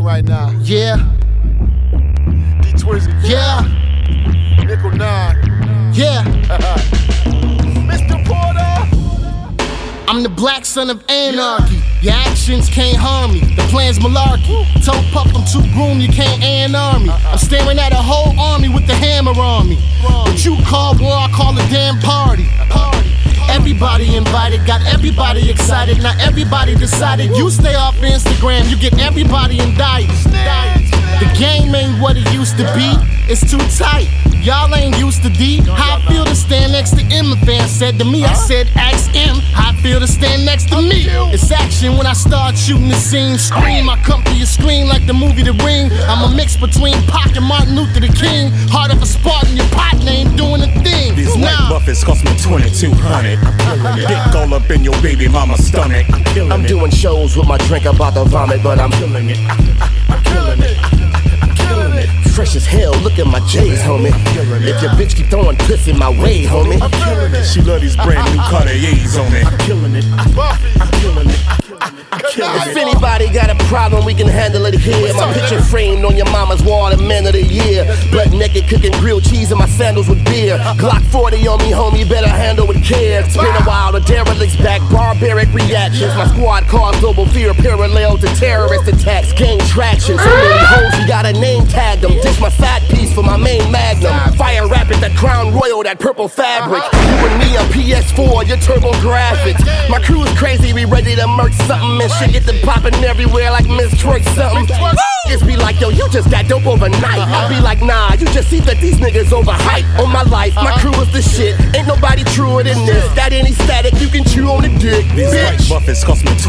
right now. Yeah. D-Twizzy. Yeah. Nickel 9. Yeah. Mr. Porter. I'm the black son of anarchy. Your actions can't harm me. The plan's malarkey. Told Puff I'm too groom, you can't A&R me. I'm staring at a whole army with the hammer on me. What you call war, I call a damn party. Everybody invited, got everybody excited. Now everybody decided you stay off Instagram, you get everybody indicted. The game ain't what it used to be, it's too tight. Y'all ain't used to D. How I feel to stand next to M, a fan said to me. I said, ask M, how I feel to stand next to me. It's action when I start shooting the scene. Scream, I come to your screen like the movie The Ring. I'm a mix between Pac and Martin Luther the King. Heart of a Spartan, your partner ain't doing a thing. These white buffets cost me $2,200. Dick all up in your baby mama's stomach. I'm doing shows with my drink about to vomit, but I'm killing it. I'm killing it. I'm killing it. Fresh as hell, look at my J's, homie. If your bitch keep throwing pussy my way, homie, I'm killing it. She love these brand new Cartiers on it. I'm killing it. I'm killing it. If anybody got a problem, we can handle it here. My picture framed on your mama's wall, the man of the year. Butt naked, cooking grilled cheese in my sandals with beer. Glock 40 on me, homie, better handle with care. It's been a while, the derelict's back, barbaric reactions. My squad caused global fear, parallel to terrorist attacks. Gain traction, so many hoes, we got a name tag them. Ditch my side piece for my main magnum. Fire rapid, that Crown Royal, that purple fabric. You and me on PS4, your turbo graphics. My crew's crazy, we ready to murk something. And shit get them popping everywhere like Miss Troy something. It's be like, yo, you just got dope overnight. I be like, nah, you just see that these niggas overhyped. On my life, my crew is the shit. Ain't nobody truer than this. Got any static, you can chew on the dick. These white buffets cost me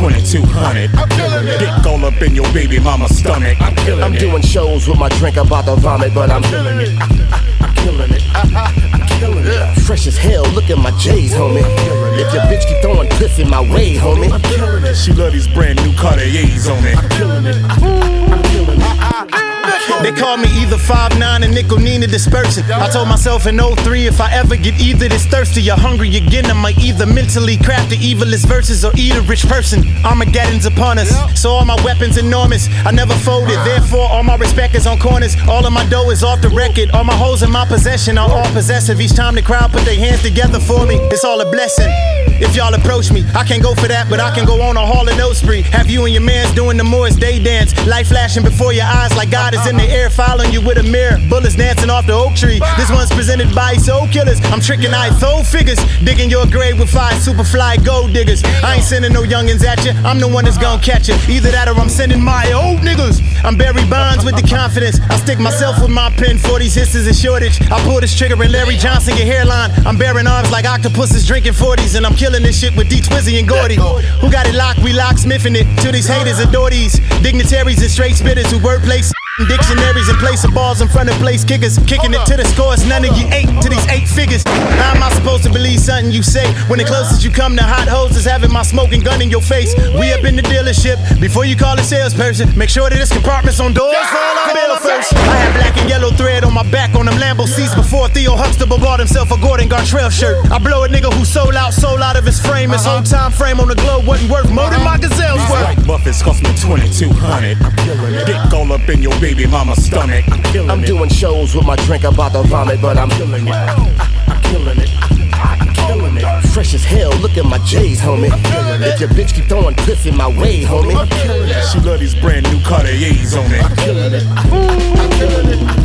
$2,200. Dick all up in your baby mama's stomach. I'm doing shows with my drink about to vomit, but I'm killing it. I'm killing it. I'm killing it. Fresh as hell, look at my J's, homie. If your bitch keep throwing pussy my way, homie, I'm killing it. She love these brand new Cartiers on it. I'm killing it. I'm killing it. They call me either 5'9" and Nickel Nina dispersing. I told myself in 03, if I ever get either this thirsty or hungry again, I might either mentally craft the evilest verses or eat a rich person. Armageddon's upon us, so all my weapons enormous. I never folded, therefore all my respect is on corners. All of my dough is off the record. All my hoes in my possession are all possessive. Each time the crowd put their hands together for me, it's all a blessing. If y'all approach me, I can't go for that, but I can go on a Hall & Oates spree. Have you and your mans doing the Morris Day dance. Light flashing before your eyes like God is in the air, following you with a mirror. Bullets dancing off the oak tree. This one's presented by Soul Killers. I'm tricking I throw figures, digging your grave with 5 superfly gold diggers. I ain't sending no youngins at you, I'm the one that's gonna catch you. Either that or I'm sending my old niggas. I'm Barry Bonds with the confidence. I stick myself with my pen, 40s hits a shortage. I pull this trigger and Larry Johnson get hairline. I'm bearing arms like octopuses drinking 40s, and I'm killing this shit with D-Twizzy and Gordy. Who got it locked? We locksmithing it. To these haters adore these dignitaries and straight spitters who wordplay dictionaries and place of balls in front of place kickers. Kicking it to the scores, none of you 8 to these 8 figures. How am I supposed to believe something you say when the closest you come to hot hoes is having my smoking gun in your face? We up in the dealership, before you call a salesperson, make sure that there's compartments on doors for all our bill first. I had black and yellow thread on my back on them Lambo seats before Theo Huxtable bought himself a Gordon Gartrell shirt. I blow a nigga who sold out of his frame. His whole time frame on the globe wasn't worth more than my Gazelle's worth. White buffets cost me $2,200. Dick all up in your baby mama's stomach. I'm doing shows with my drink about to vomit, but I'm killing it. I'm killing it. I'm killing it. Fresh as hell, look at my J's, homie. If your bitch keep throwing pussy my way, homie, She love these brand new Cartiers on it. I'm killing it. I'm killing it.